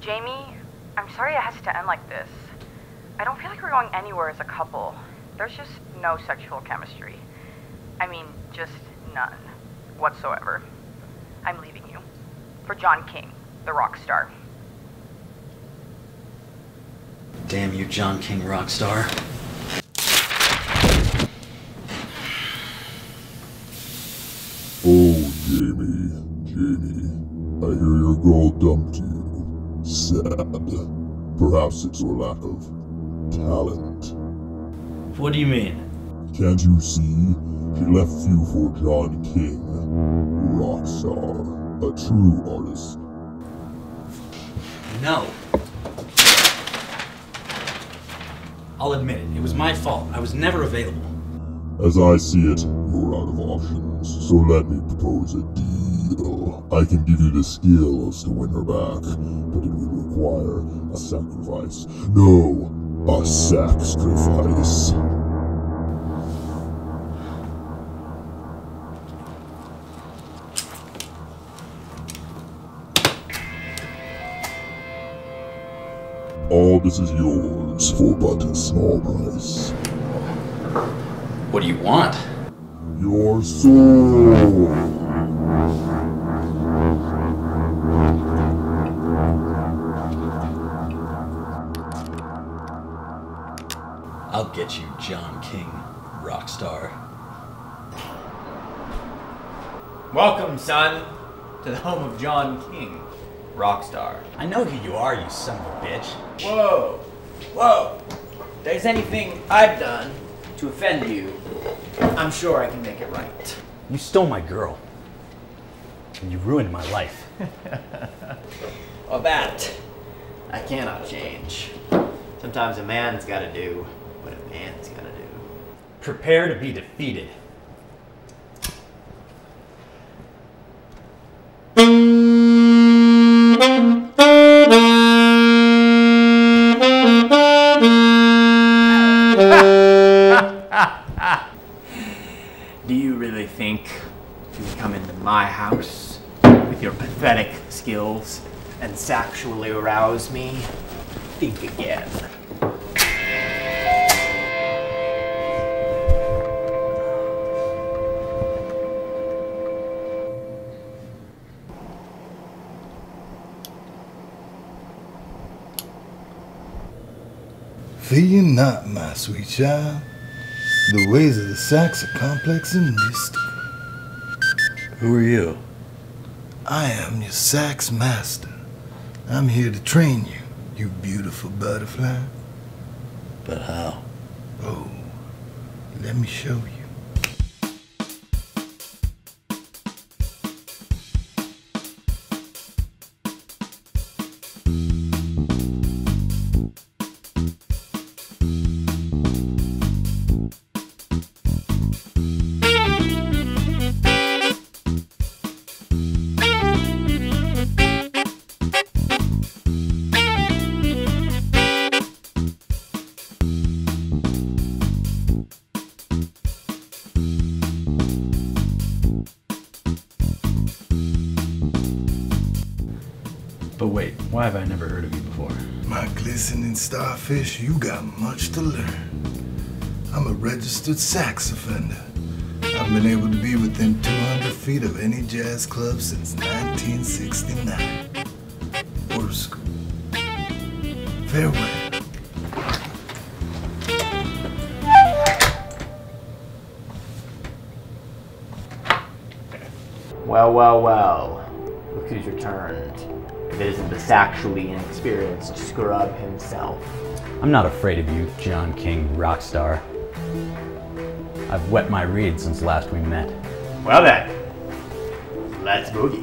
Jamie, I'm sorry it has to end like this. I don't feel like we're going anywhere as a couple. There's just no sexual chemistry. I mean, just none. Whatsoever. I'm leaving you. For John King, the rock star. Damn you, John King rock star. Oh, Jamie, I hear your girl dumped you. Sad. Perhaps it's your lack of talent. What do you mean? Can't you see? She left you for John King, rock star, a true artist. No. I'll admit it. It was my fault. I was never available. As I see it, you're out of options, so let me propose a deal. I can give you the skills to win her back, but it will require a sacrifice. No, a sacrifice. All this is yours for but a small price. What do you want? Your soul. I'll get you, John King, rock star. Welcome, son, to the home of John King, rock star. I know who you are, you son of a bitch. Whoa, whoa. If there's anything I've done to offend you, I'm sure I can make it right. You stole my girl. And you ruined my life. Well, that I cannot change. Sometimes a man's gotta do what a man's gotta do. Prepare to be defeated. Do you really think you can come into my house with your pathetic skills and sexually arouse me? Think again. Fear ye not, my sweet child. The ways of the Sacs are complex and mystical. Who are you? I am your Sacs master. I'm here to train you, you beautiful butterfly. But how? Oh, let me show you. But wait, why have I never heard of you before? My glistening starfish, you got much to learn. I'm a registered sax offender. I've been able to be within 200 feet of any jazz club since 1969. Go to school. Farewell. Well, well, well. Look who's returned. If it isn't the sexually inexperienced scrub himself. I'm not afraid of you, John King, rock star. I've wet my reed since last we met. Well then, let's boogie.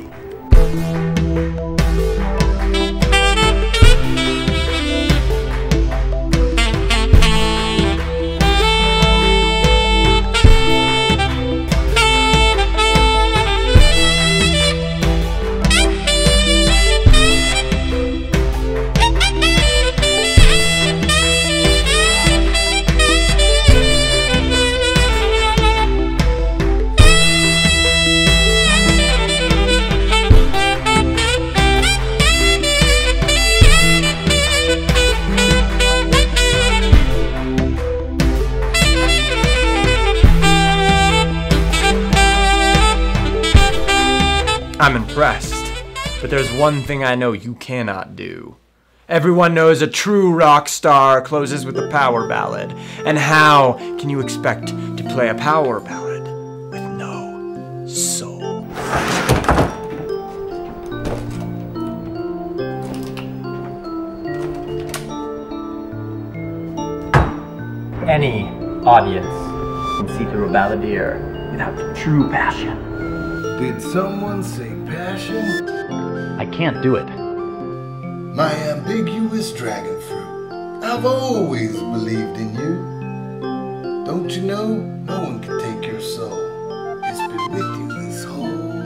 I'm impressed. But there's one thing I know you cannot do. Everyone knows a true rock star closes with a power ballad. And how can you expect to play a power ballad with no soul? Any audience can see through a balladeer without true passion. Did someone say passion? I can't do it. My ambiguous dragon fruit. I've always believed in you. Don't you know? No one can take your soul. It's been with you this whole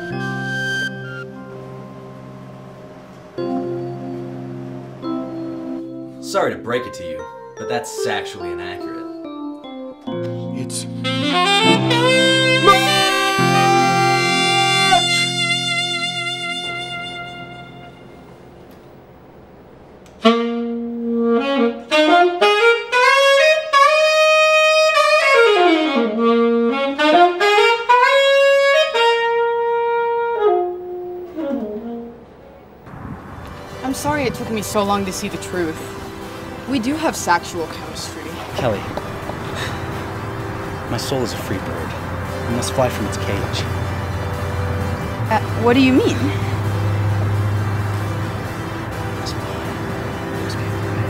time. Sorry to break it to you, but that's actually inaccurate. It's I'm sorry it took me so long to see the truth. We do have sexual chemistry. Kelly, my soul is a free bird. It must fly from its cage. What do you mean? It must fly. It must be free.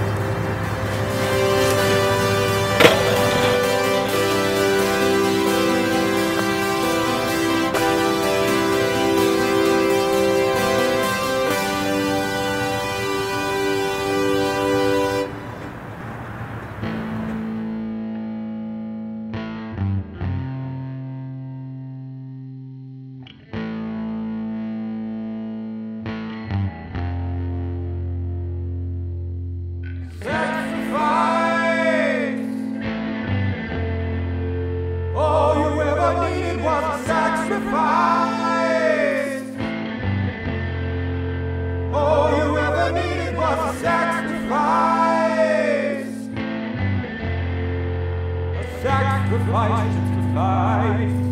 Sacrifice to fight.